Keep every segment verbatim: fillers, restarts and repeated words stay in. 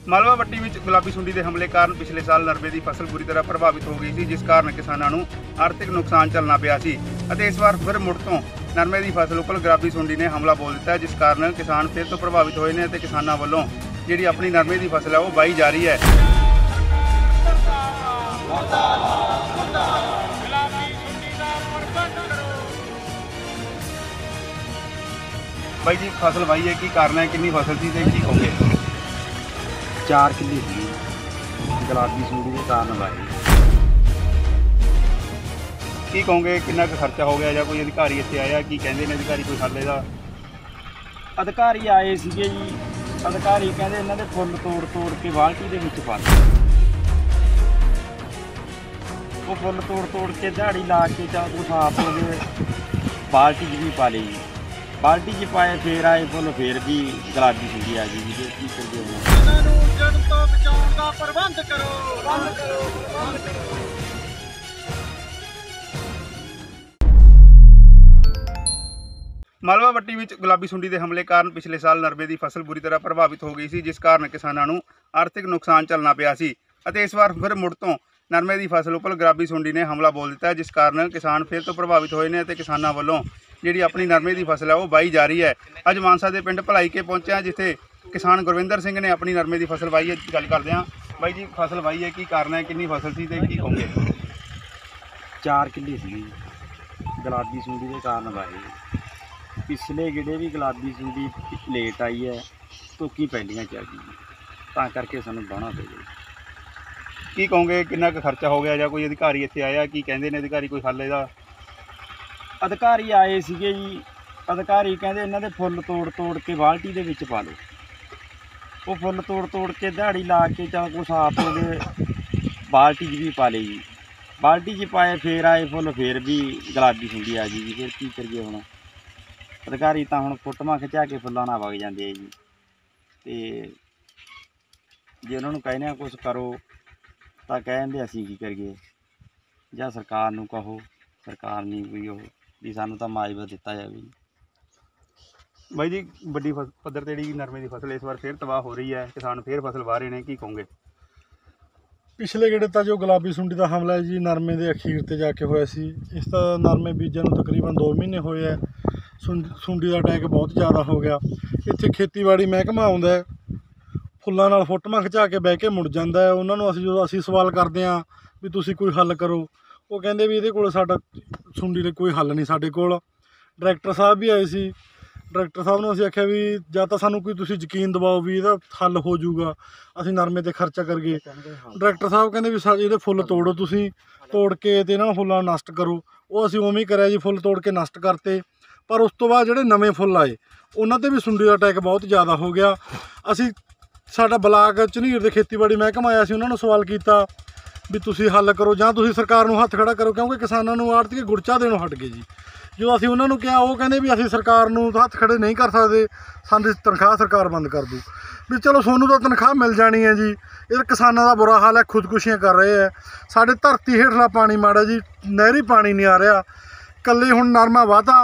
ਮਾਲਵਾ ਪੱਟੀ ਵਿੱਚ ਗੁਲਾਬੀ ਸੁੰਡੀ ਦੇ ਹਮਲੇ ਕਾਰਨ ਪਿਛਲੇ ਸਾਲ ਨਰਮੇ ਦੀ ਫਸਲ ਬੁਰੀ ਤਰ੍ਹਾਂ ਪ੍ਰਭਾਵਿਤ ਹੋ ਗਈ ਸੀ, ਜਿਸ ਕਾਰਨ ਕਿਸਾਨਾਂ ਨੂੰ ਆਰਥਿਕ ਨੁਕਸਾਨ ਝੱਲਣਾ ਪਿਆ ਸੀ ਅਤੇ ਇਸ ਵਾਰ ਫਿਰ ਮੁੜ ਤੋਂ ਨਰਮੇ ਦੀ ਫਸਲ ਉੱਪਰ ਗੁਲਾਬੀ ਸੁੰਡੀ ਨੇ ਹਮਲਾ ਬੋਲ ਦਿੱਤਾ, ਜਿਸ ਕਾਰਨ ਕਿਸਾਨ ਫਿਰ ਤੋਂ ਪ੍ਰਭਾਵਿਤ ਹੋਏ ਨੇ ਅਤੇ ਕਿਸਾਨਾਂ ਵੱਲੋਂ ਜਿਹੜੀ ਆਪਣੀ ਨਰਮੇ ਦੀ ਫਸਲ ਹੈ ਉਹ ਵਾਹੀ ਜਾ ਰਹੀ ਹੈ। ਬਾਈ ਜੀ ਫਸਲ ਵਾਹੀ ਹੈ, ਕੀ ਕਾਰਨ ਹੈ, ਕਿੰਨੀ ਫਸਲ ਸੀ ਤੇ ਕੀ ਕਹੋਗੇ? चार किले ਸੀ गुलाबी सुंडी के कारण वाही। ਕੀ ਕਹੋਗੇ ਕਿੰਨਾ ਕੁ ਖਰਚਾ ਹੋ ਗਿਆ ਜਾਂ ਕੋਈ ਅਧਿਕਾਰੀ ਇੱਥੇ ਆਇਆ, ਕੀ ਕਹਿੰਦੇ ਨੇ ਅਧਿਕਾਰੀ ਕੋਈ ਹੱਲ ਇਹਦਾ? ਅਧਿਕਾਰੀ ਆਏ ਸੀਗੇ ਜੀ, ਅਧਿਕਾਰੀ ਕਹਿੰਦੇ ਇਹਨਾਂ ਦੇ ਫੁੱਲ ਤੋੜ ਤੋੜ ਕੇ ਬਾਲਟੀ ਦੇ ਵਿੱਚ ਪਾ ਦਿਓ। ਉਹ ਫੁੱਲ ਤੋੜ ਤੋੜ ਕੇ ਦਿਹਾੜੀ ਲਾ ਕੇ ਜਾਂ ਕੁਛ ਆਪ ਉਹਦੇ ਬਾਲਟੀ 'ਚ ਵੀ ਪਾ ਲਈ ਜੀ। ਬਾਲਟੀ 'ਚ ਪਾਏ ਫੇਰ ਆਏ ਫੁੱਲ, ਫੇਰ ਵੀ ਗੁਲਾਬੀ ਸੁੰਡੀ ਆ ਗਈ ਜੀ। ਕੀ ਕਰੀਏ ਹੁਣ? ਇਹਨਾਂ ਨੂੰ ਜੜ ਤੋਂ ਬਚਾਉਣ ਦਾ ਪ੍ਰਬੰਧ ਕਰੋ, ਬੰਦ ਕਰੋ, ਬੰਦ ਕਰੋ। ਮਾਲਵਾ ਪੱਟੀ ਵਿੱਚ ਗੁਲਾਬੀ ਸੁੰਡੀ ਦੇ ਹਮਲੇ ਕਾਰਨ ਪਿਛਲੇ ਸਾਲ ਨਰਮੇ ਦੀ ਫਸਲ ਬੁਰੀ ਤਰ੍ਹਾਂ ਪ੍ਰਭਾਵਿਤ ਹੋ ਗਈ ਸੀ, ਜਿਸ ਕਾਰਨ ਕਿਸਾਨਾਂ ਨੂੰ ਆਰਥਿਕ ਨੁਕਸਾਨ ਝੱਲਣਾ ਪਿਆ ਸੀ ਅਤੇ ਇਸ ਵਾਰ ਫਿਰ ਮੁੜ ਤੋਂ ਨਰਮੇ ਦੀ ਫਸਲ ਉੱਪਰ ਗੁਲਾਬੀ ਸੁੰਡੀ ਨੇ ਹਮਲਾ ਬੋਲ ਦਿੱਤਾ, ਜਿਸ ਕਾਰਨ ਕਿਸਾਨ ਫਿਰ ਤੋਂ ਪ੍ਰਭਾਵਿਤ ਹੋਏ ਨੇ ਅਤੇ ਕਿਸਾਨਾਂ ਵੱਲੋਂ ਜਿਹੜੀ ਆਪਣੀ ਨਰਮੇ ਦੀ ਫਸਲ ਹੈ ਉਹ ਵਾਹੀ ਜਾ ਰਹੀ ਹੈ। ਅੱਜ ਮਾਨਸਾ ਦੇ ਪਿੰਡ ਭਲਾਈ ਕੇ ਪਹੁੰਚਿਆ, ਜਿੱਥੇ ਕਿਸਾਨ ਗੁਰਵਿੰਦਰ ਸਿੰਘ ਨੇ ਆਪਣੀ ਨਰਮੇ ਦੀ ਫਸਲ ਵਾਹੀ ਹੈ। ਗੱਲ ਕਰਦੇ ਹਾਂ ਬਾਈ ਜੀ, ਫਸਲ ਵਾਹੀ ਹੈ, ਕੀ ਕਾਰਨ ਹੈ, ਕਿੰਨੀ ਫਸਲ ਸੀ ਤੇ ਕੀ ਕਹੋਗੇ? ਚਾਰ ਕਿਲੇ ਸੀ ਗੁਲਾਬੀ ਸੁੰਡੀ ਦੇ ਕਾਰਨ ਵਾਹੀ। ਪਿਛਲੇ ਜਿਹੜੇ ਵੀ ਗੁਲਾਬੀ ਸੁੰਡੀ ਲੇਟ ਆਈ ਹੈ, ਧੋਕੀ ਪਹਿਲੀਆਂ ਚ ਆ ਗਈ, ਤਾਂ ਕਰਕੇ ਸਾਨੂੰ ਵਾਹੁਣਾ ਪੈ ਗਿਆ। ਕੀ ਕਹੋਗੇ ਕਿੰਨਾ ਕੁ ਖਰਚਾ ਹੋ ਗਿਆ ਜਾਂ ਕੋਈ ਅਧਿਕਾਰੀ ਇੱਥੇ ਆਇਆ, ਕੀ ਕਹਿੰਦੇ ਨੇ ਅਧਿਕਾਰੀ ਕੋਈ ਹੱਲ ਇਹਦਾ? ਅਧਿਕਾਰੀ ਆਏ ਸੀਗੇ ਜੀ, ਅਧਿਕਾਰੀ ਕਹਿੰਦੇ ਇਹਨਾਂ ਦੇ ਫੁੱਲ ਤੋੜ ਤੋੜ ਕੇ ਬਾਲਟੀ ਦੇ ਵਿੱਚ ਪਾ ਲਓ। ਉਹ ਫੁੱਲ ਤੋੜ ਤੋੜ ਕੇ ਦਿਹਾੜੀ ਲਾ ਕੇ ਜਾਂ ਕੁਛ ਆਪ ਉਹਦੇ ਬਾਲਟੀ 'ਚ ਵੀ ਪਾ ਲਈ ਜੀ। ਬਾਲਟੀ 'ਚ ਪਾਏ ਫੇਰ ਆਏ ਫੁੱਲ, ਫੇਰ ਵੀ ਗੁਲਾਬੀ ਸੁੰਡੀ ਆ ਗਈ ਜੀ। ਫਿਰ ਕੀ ਕਰੀਏ ਹੁਣ? ਅਧਿਕਾਰੀ ਤਾਂ ਹੁਣ ਫੋਟੋਆਂ ਖਿਚਾ ਕੇ ਫੁੱਲਾਂ ਨਾਲ ਵਗ ਜਾਂਦੇ ਆ ਜੀ, ਅਤੇ ਜੇ ਉਹਨਾਂ ਨੂੰ ਕਹਿੰਦੇ ਆ ਕੁਛ ਕਰੋ ਤਾਂ ਕਹਿੰਦੇ ਅਸੀਂ ਕੀ ਕਰੀਏ, ਜਾਂ ਸਰਕਾਰ ਨੂੰ ਕਹੋ। ਸਰਕਾਰ ਨਹੀਂ ਕੋਈ ਉਹ ਵੀ ਸਾਨੂੰ ਤਾਂ ਮੁਆਵਜ਼ਾ ਦਿੱਤਾ ਜਾਵੇ। ਬਾਈ ਜੀ ਵੱਡੀ ਫਸ ਪੱਧਰ ਤੇ ਜਿਹੜੀ ਨਰਮੇ ਦੀ ਫਸਲ ਇਸ ਵਾਰ ਫਿਰ ਤਬਾਹ ਹੋ ਰਹੀ ਹੈ, ਕਿਸਾਨ ਫਿਰ ਫਸਲ ਵਾਹ ਰਹੇ ਨੇ, ਕੀ ਕਹੋਗੇ? ਪਿਛਲੇ ਗੇੜੇ ਤਾਂ ਜੋ ਗੁਲਾਬੀ ਸੁੰਡੀ ਦਾ ਹਮਲਾ ਹੈ ਜੀ ਨਰਮੇ ਦੇ ਅਖੀਰ ਤੇ ਜਾ ਕੇ ਹੋਇਆ ਸੀ। ਇਸ ਤਾਂ ਨਰਮੇ ਬੀਜਣ ਨੂੰ ਤਕਰੀਬਨ ਦੋ ਮਹੀਨੇ ਹੋਏ ਹੈ। ਸੁੰ ਸੁੰਡੀ ਦਾ ਅਟੈਕ ਬਹੁਤ ਜ਼ਿਆਦਾ ਹੋ ਗਿਆ। ਇੱਥੇ ਖੇਤੀਬਾੜੀ ਮਹਿਕਮਾ ਆਉਂਦਾ ਹੈ, ਫੁੱਲਾਂ ਨਾਲ ਫੋਟੋਆਂ ਖਿਚਾ ਕੇ ਬਹਿ ਕੇ ਮੁੜ ਜਾਂਦਾ ਹੈ। ਉਹਨਾਂ ਨੂੰ ਅਸੀਂ ਜਦੋਂ ਅਸੀਂ ਸਵਾਲ ਕਰਦੇ ਹਾਂ ਵੀ ਤੁਸੀਂ ਕੋਈ ਹੱਲ ਕਰੋ, ਉਹ ਕਹਿੰਦੇ ਵੀ ਇਹਦੇ ਕੋਲ ਸਾਡਾ ਸੁੰਡੀ ਲਈ ਕੋਈ ਹੱਲ ਨਹੀਂ ਸਾਡੇ ਕੋਲ। ਡਾਇਰੈਕਟਰ ਸਾਹਿਬ ਵੀ ਆਏ ਸੀ, ਡਾਇਰੈਕਟਰ ਸਾਹਿਬ ਨੂੰ ਅਸੀਂ ਆਖਿਆ ਵੀ ਜਾਂ ਤਾਂ ਸਾਨੂੰ ਕੋਈ ਤੁਸੀਂ ਯਕੀਨ ਦਿਵਾਓ ਵੀ ਇਹਦਾ ਹੱਲ ਹੋ ਜਾਊਗਾ, ਅਸੀਂ ਨਰਮੇ 'ਤੇ ਖਰਚਾ ਕਰੀਏ। ਡਾਇਰੈਕਟਰ ਸਾਹਿਬ ਕਹਿੰਦੇ ਵੀ ਸਾਡੇ ਇਹਦੇ ਫੁੱਲ ਤੋੜੋ, ਤੁਸੀਂ ਤੋੜ ਕੇ ਅਤੇ ਇਹਨਾਂ ਨੂੰ ਫੁੱਲਾਂ ਨੂੰ ਨਸ਼ਟ ਕਰੋ। ਉਹ ਅਸੀਂ ਉਵੇਂ ਹੀ ਕਰਿਆ ਜੀ, ਫੁੱਲ ਤੋੜ ਕੇ ਨਸ਼ਟ ਕਰਤੇ। ਪਰ ਉਸ ਤੋਂ ਬਾਅਦ ਜਿਹੜੇ ਨਵੇਂ ਫੁੱਲ ਆਏ ਉਹਨਾਂ 'ਤੇ ਵੀ ਸੁੰਡੀ ਦਾ ਅਟੈਕ ਬਹੁਤ ਜ਼ਿਆਦਾ ਹੋ ਗਿਆ। ਅਸੀਂ ਸਾਡਾ ਬਲਾਕ ਝਨੀਰ ਦੇ ਖੇਤੀਬਾੜੀ ਮਹਿਕਮਾ ਆਇਆ ਸੀ, ਉਹਨਾਂ ਨੂੰ ਸਵਾਲ ਕੀਤਾ ਵੀ ਤੁਸੀਂ ਹੱਲ ਕਰੋ ਜਾਂ ਤੁਸੀਂ ਸਰਕਾਰ ਨੂੰ ਹੱਥ ਖੜਾ ਕਰੋ, ਕਿਉਂਕਿ ਕਿਸਾਨਾਂ ਨੂੰ ਆੜ੍ਹਤੀਏ ਗੁੜਚਾ ਦੇਣੋਂ ਹਟ ਗਏ ਜੀ। ਜਦੋਂ ਅਸੀਂ ਉਹਨਾਂ ਨੂੰ ਕਿਹਾ, ਉਹ ਕਹਿੰਦੇ ਵੀ ਅਸੀਂ ਸਰਕਾਰ ਨੂੰ ਹੱਥ ਖੜੇ ਨਹੀਂ ਕਰ ਸਕਦੇ, ਸਾਡੀ ਤਨਖਾਹ ਸਰਕਾਰ ਬੰਦ ਕਰ ਦੂ। ਵੀ ਚਲੋ ਤੁਹਾਨੂੰ ਤਾਂ ਤਨਖਾਹ ਮਿਲ ਜਾਣੀ ਹੈ ਜੀ, ਇਹ ਕਿਸਾਨਾਂ ਦਾ ਬੁਰਾ ਹਾਲ ਹੈ, ਖੁਦਕੁਸ਼ੀਆਂ ਕਰ ਰਹੇ ਹੈ। ਸਾਡੇ ਧਰਤੀ ਹੇਠਲਾ ਪਾਣੀ ਮਾੜਾ ਜੀ, ਨਹਿਰੀ ਪਾਣੀ ਨਹੀਂ ਆ ਰਿਹਾ। ਇਕੱਲੀ ਹੁਣ ਨਰਮਾ ਵਾਹਤਾ,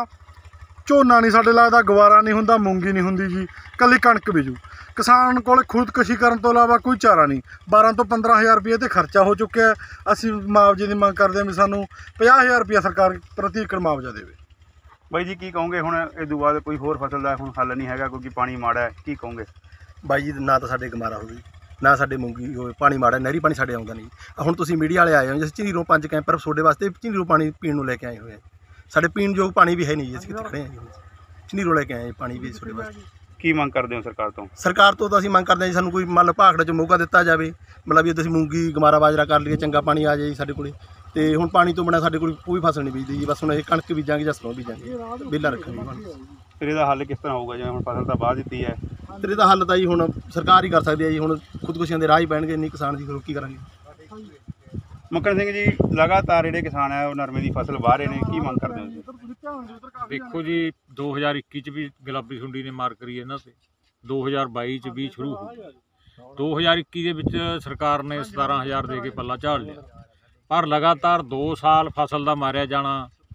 ਝੋਨਾ ਨਹੀਂ ਸਾਡੇ ਲੱਗਦਾ, ਗਵਾਰਾ ਨਹੀਂ ਹੁੰਦਾ, ਮੂੰਗੀ ਨਹੀਂ ਹੁੰਦੀ ਜੀ, ਇਕੱਲੀ ਕਣਕ ਬੀਜੂ। ਕਿਸਾਨ ਕੋਲ ਖੁਦਕੁਸ਼ੀ ਕਰਨ ਤੋਂ ਇਲਾਵਾ ਕੋਈ ਚਾਰਾ ਨਹੀਂ। ਬਾਰਾਂ ਤੋਂ ਪੰਦਰਾਂ ਹਜ਼ਾਰ ਰੁਪਏ 'ਤੇ ਖਰਚਾ ਹੋ ਚੁੱਕਿਆ। ਅਸੀਂ ਮੁਆਵਜ਼ੇ ਦੀ ਮੰਗ ਕਰਦੇ ਹਾਂ ਵੀ ਸਾਨੂੰ ਪੰਜਾਹ ਹਜ਼ਾਰ ਰੁਪਇਆ ਸਰਕਾਰ ਪ੍ਰਤੀ ਏਕੜ ਮੁਆਵਜ਼ਾ ਦੇਵੇ। ਬਾਈ ਜੀ ਕੀ ਕਹੋਗੇ ਹੁਣ ਇਸ ਤੋਂ ਬਾਅਦ ਕੋਈ ਹੋਰ ਫਸਲ ਦਾ ਹੁਣ ਹੱਲ ਨਹੀਂ ਹੈਗਾ ਕਿਉਂਕਿ ਪਾਣੀ ਮਾੜਾ ਹੈ, ਕੀ ਕਹੋਗੇ? ਬਾਈ ਜੀ ਨਾ ਤਾਂ ਸਾਡੇ ਗਮਾਰਾ ਹੋਵੇ, ਨਾ ਸਾਡੇ ਮੂੰਗੀ ਹੋਵੇ, ਪਾਣੀ ਮਾੜਾ, ਨਹਿਰੀ ਪਾਣੀ ਸਾਡੇ ਆਉਂਦਾ ਨਹੀਂ। ਹੁਣ ਤੁਸੀਂ ਮੀਡੀਆ ਵਾਲੇ ਆਏ ਹੋ, ਜਿਸ ਝਨੀਰੋਂ ਪੰਜ ਕੈਂਪਰ ਤੁਹਾਡੇ ਵਾਸਤੇ ਝਨੀਰੋਂ ਪਾਣੀ ਪੀਣ ਨੂੰ ਲੈ ਕੇ ਆਏ ਹੋਏ। ਸਾਡੇ ਪੀਣ ਯੋਗ ਪਾਣੀ ਵੀ ਹੈ ਨਹੀਂ ਜੀ, ਅਸੀਂ ਕਿੱਥੇ ਖੜੇ ਹਾਂ ਜੀ। ਝਨੀਰੋਂ ਲੈ ਕੇ ਆਏ ਪਾਣੀ ਵੀ ਤੁਹਾਡੇ ਵਾਸਤੇ। ਕੀ ਮੰਗ ਕਰਦੇ ਹੋ ਸਰਕਾਰ ਤੋਂ? ਸਰਕਾਰ ਤੋਂ ਤਾਂ ਅਸੀਂ ਮੰਗ ਕਰਦੇ ਹਾਂ ਜੀ, ਸਾਨੂੰ ਕੋਈ ਮੰਨ ਲਓ ਭਾਖੜੇ 'ਚ ਮੌਕਾ ਦਿੱਤਾ ਜਾਵੇ, ਮਤਲਬ ਵੀ ਅਸੀਂ ਮੂੰਗੀ ਗਮਾਰਾ ਬਾਜਰਾ ਕਰ ਲਈਏ, ਚੰਗਾ ਪਾਣੀ ਆ ਜਾਏ ਜੀ ਸਾਡੇ ਕੋਲ। ਅਤੇ ਹੁਣ ਪਾਣੀ ਤੋਂ ਬਿਨਾਂ ਸਾਡੇ ਕੋਲ ਕੋਈ ਫਸਲ ਨਹੀਂ ਬੀਜਦੀ ਜੀ, ਬਸ ਹੁਣ ਇਹ ਕਣਕ ਬੀਜਾਂਗੇ ਜਾਂ ਸਰੋਂ ਬੀਜਾਂਗੇ, ਵਿਹਲਾ ਰੱਖਾਂਗੇ। ਫਿਰ ਇਹਦਾ ਹੱਲ ਕਿਸ ਤਰ੍ਹਾਂ ਹੋਊਗਾ ਜਿਵੇਂ ਹੁਣ ਫਸਲ ਤਾਂ ਵਾਹ ਦਿੱਤੀ ਹੈ? ਫਿਰ ਇਹਦਾ ਹੱਲ ਤਾਂ ਜੀ ਹੁਣ ਸਰਕਾਰ ਹੀ ਕਰ ਸਕਦੀ ਹੈ ਜੀ। ਹੁਣ ਖੁਦਕੁਸ਼ੀਆਂ ਦੇ ਰਾਹ ਹੀ ਪੈਣਗੇ, ਇੰਨੀ ਕਿਸਾਨ ਦੀ ਫਿਰ ਕੀ ਕਰਾਂਗੇ? ਮੱਕੜ ਸਿੰਘ ਜੀ, ਲਗਾਤਾਰ ਜਿਹੜੇ ਕਿਸਾਨ ਹੈ ਉਹ ਨਰਮੇ ਦੀ ਫਸਲ ਵਾਹ ਰਹੇ ਨੇ, ਕੀ ਮੰਗ ਕਰਦੇ ਹੋ ਜੀ? ਦੇਖੋ ਜੀ, ਦੋ ਹਜ਼ਾਰ ਇੱਕੀ 'ਚ ਵੀ ਗੁਲਾਬੀ ਸੁੰਡੀ ਨੇ ਮਾਰ ਕਰੀ ਇਹਨਾਂ 'ਤੇ, ਦੋ ਹਜ਼ਾਰ ਬਾਈ 'ਚ ਵੀ ਸ਼ੁਰੂ ਹੋ ਗਈ। ਦੋ ਹਜ਼ਾਰ ਇੱਕੀ ਦੇ ਵਿੱਚ ਸਰਕਾਰ ਨੇ ਸਤਾਰਾਂ ਹਜ਼ਾਰ ਦੇ ਕੇ ਪੱਲਾ ਝਾੜ ਲਿਆ, ਪਰ ਲਗਾਤਾਰ ਦੋ ਸਾਲ ਫਸਲ ਦਾ ਮਾਰਿਆ ਜਾਣਾ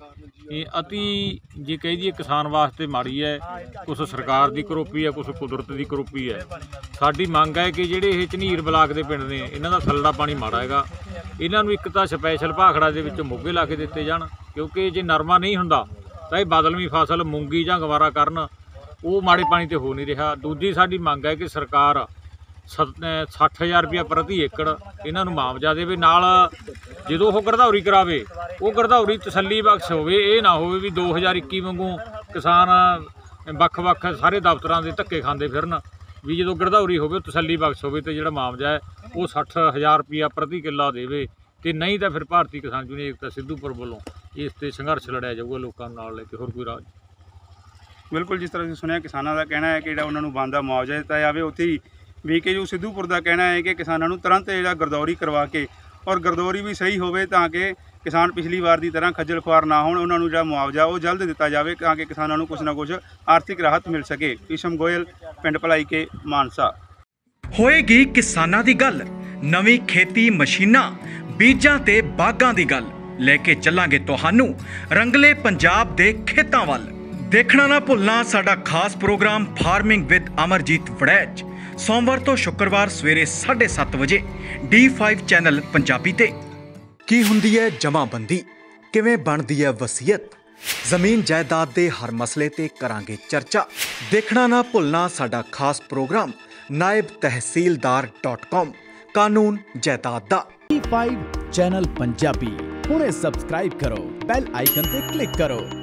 ਇਹ ਅਤੀ ਜੇ ਕਹਿ ਦਈਏ ਕਿਸਾਨ ਵਾਸਤੇ ਮਾੜੀ ਹੈ। ਕੁਛ ਸਰਕਾਰ ਦੀ ਕਰੋਪੀ ਹੈ, ਕੁਛ ਕੁਦਰਤ ਦੀ ਕਰੋਪੀ ਹੈ। ਸਾਡੀ ਮੰਗ ਹੈ ਕਿ ਜਿਹੜੇ ਇਹ ਝਨੀਰ ਬਲਾਕ ਦੇ ਪਿੰਡ ਨੇ ਇਹਨਾਂ ਦਾ ਥੱਲੜਾ ਪਾਣੀ ਮਾੜਾ ਹੈਗਾ, ਇਹਨਾਂ ਨੂੰ ਇੱਕ ਤਾਂ ਸਪੈਸ਼ਲ ਭਾਖੜਾ ਦੇ ਵਿੱਚ ਮੋਗੇ ਲਾ ਕੇ ਦਿੱਤੇ ਜਾਣ, ਕਿਉਂਕਿ ਜੇ ਨਰਮਾ ਨਹੀਂ ਹੁੰਦਾ ਤਾਂ ਇਹ ਬਦਲਵੀਂ ਫਸਲ ਮੂੰਗੀ ਜਾਂ ਗਵਾਰਾ ਕਰਨ, ਉਹ ਮਾੜੇ ਪਾਣੀ ਤੇ ਹੋ ਨਹੀਂ ਰਿਹਾ। ਦੂਜੀ ਸਾਡੀ ਮੰਗ ਹੈ ਕਿ ਸਰਕਾਰ ਸੱਠ ਹਜ਼ਾਰ ਰੁਪਇਆ ਪ੍ਰਤੀ ਏਕੜ ਇਹਨਾਂ ਨੂੰ ਮੁਆਵਜ਼ਾ ਦੇਵੇ, ਨਾਲ ਜਦੋਂ ਉਹ ਗਰਦੌਰੀ ਕਰਾਵੇ ਉਹ ਗਰਦੌਰੀ ਤਸੱਲੀ ਬਖਸ਼ ਹੋਵੇ। ਇਹ ਨਾ ਹੋਵੇ ਵੀ ਦੋ ਹਜ਼ਾਰ ਇੱਕੀ ਵਾਂਗੂ ਕਿਸਾਨ ਵੱਖ-ਵੱਖ ਸਾਰੇ ਦਫ਼ਤਰਾਂ ਦੇ ਧੱਕੇ ਖਾਂਦੇ ਫਿਰਨ, ਵੀ ਜਦੋਂ ਗਰਦੌਰੀ ਹੋਵੇ ਤਸੱਲੀ ਬਖਸ਼ ਹੋਵੇ ਤੇ ਜਿਹੜਾ ਮੁਆਵਜ਼ਾ ਹੈ ਉਹ ਸੱਠ ਹਜ਼ਾਰ ਰੁਪਇਆ ਪ੍ਰਤੀ ਕਿੱਲਾ ਦੇਵੇ, ਤੇ ਨਹੀਂ ਤਾਂ ਫਿਰ ਭਾਰਤੀ ਕਿਸਾਨ ਯੂਨੀਅਨ ਏਕਤਾ ਸਿੱਧੂਪੁਰ ਵੱਲੋਂ ਇਸ ਤੇ ਸੰਘਰਸ਼ ਲੜਿਆ ਜਾਊਗਾ ਲੋਕਾਂ ਨਾਲ ਲੈ ਕੇ। ਹੋਰ ਕੋਈ ਰਾਜ ਬਿਲਕੁਲ ਜਿਸ ਤਰ੍ਹਾਂ ਤੁਸੀਂ ਸੁਣਿਆ ਕਿਸਾਨਾਂ ਦਾ ਕਹਿਣਾ ਹੈ ਕਿ ਜਿਹੜਾ ਉਹਨਾਂ ਨੂੰ ਬਣਦਾ ਮੁਆਵਜ਼ਾ ਦਿੱਤਾ ਜਾਵੇ। ਉੱਥੇ ਹੀ ਵੀਕੇਯੂ ਸਿੱਧੂਪੁਰ ਦਾ ਕਹਿਣਾ ਹੈ ਕਿ ਕਿਸਾਨਾਂ ਨੂੰ ਤੁਰੰਤ ਜਿਹੜਾ ਗਰਦੌਰੀ ਕਰਵਾ ਕੇ ਔਰ ਗਰਦੌਰੀ ਵੀ ਸਹੀ ਹੋਵੇ ਤਾਂ ਕਿ ਕਿਸਾਨ ਪਿਛਲੀ ਵਾਰ ਦੀ ਤਰ੍ਹਾਂ ਖੱਜਲ ਖੁਆਰ ਨਾ ਹੋਣ, ਉਹਨਾਂ ਨੂੰ ਜਿਹੜਾ ਮੁਆਵਜ਼ਾ ਉਹ ਜਲਦ ਦਿੱਤਾ ਜਾਵੇ ਤਾਂ ਕਿ ਕਿਸਾਨਾਂ ਨੂੰ ਕੁਛ ਨਾ ਕੁਛ ਆਰਥਿਕ ਰਾਹਤ ਮਿਲ ਸਕੇ। ਈਸ਼ਮ ਗੋਇਲ, ਪਿੰਡ ਭਲਾਈ ਕੇ, ਮਾਨਸਾ। ਹੋਏਗੀ ਕਿਸਾਨਾਂ ਦੀ ਗੱਲ, ਨਵੀਂ ਖੇਤੀ ਮਸ਼ੀਨਾਂ, ਬੀਜਾਂ ਤੇ ਬਾਗਾਂ ਦੀ ਗੱਲ ਲੈ ਕੇ ਚੱਲਾਂਗੇ ਤੁਹਾਨੂੰ ਰੰਗਲੇ ਪੰਜਾਬ ਦੇ ਖੇਤਾਂ ਵੱਲ। ਦੇਖਣਾ ਨਾ ਭੁੱਲਣਾ ਸਾਡਾ ਖਾਸ programme farming with Amarjeet Waraich, ਸੋਮਵਾਰ ਤੋਂ ਸ਼ੁੱਕਰਵਾਰ ਸਵੇਰੇ ਸਾਢੇ ਸੱਤ ਵਜੇ ਡੀ ਫਾਈਵ ਚੈਨਲ ਪੰਜਾਬੀ ਤੇ। ਕੀ ਹੁੰਦੀ ਹੈ ਜਮਾਬੰਦੀ, ਕਿਵੇਂ ਬਣਦੀ ਹੈ ਵਸੀਅਤ, ਜ਼ਮੀਨ ਜਾਇਦਾਦ ਦੇ ਹਰ ਮਸਲੇ ਤੇ ਕਰਾਂਗੇ ਚਰਚਾ। ਦੇਖਣਾ ਨਾ ਭੁੱਲਣਾ ਸਾਡਾ ਖਾਸ ਪ੍ਰੋਗਰਾਮ ਨਾਇਬ ਤਹਿਸੀਲਦਾਰ ਡਾਟ ਕਾਮ, ਕਾਨੂੰਨ ਜਾਇਦਾਦ ਦਾ। ਡੀ ਫਾਈਵ ਚੈਨਲ ਪੰਜਾਬੀ ਹੁਣੇ ਸਬਸਕ੍ਰਾਈਬ ਕਰੋ, ਬੈਲ ਆਈਕਨ ਤੇ ਕਲਿੱਕ ਕਰੋ।